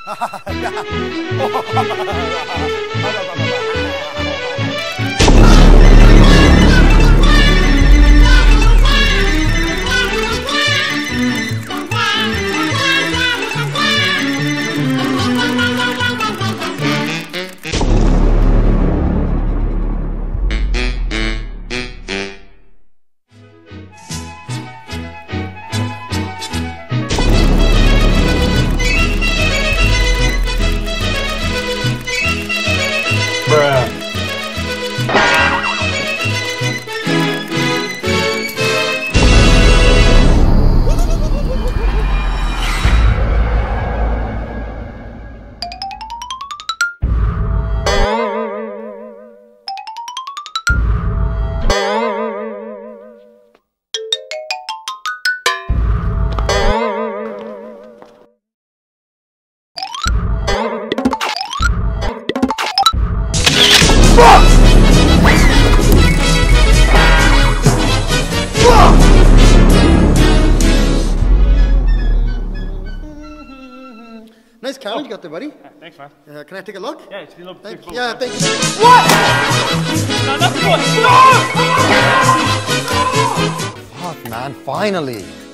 Nice camera you got there, buddy. Yeah, thanks, man. Can I take a look? Yeah, it's a little bit. Yeah, thank you. What? No, that's good. No! Fuck, man, finally.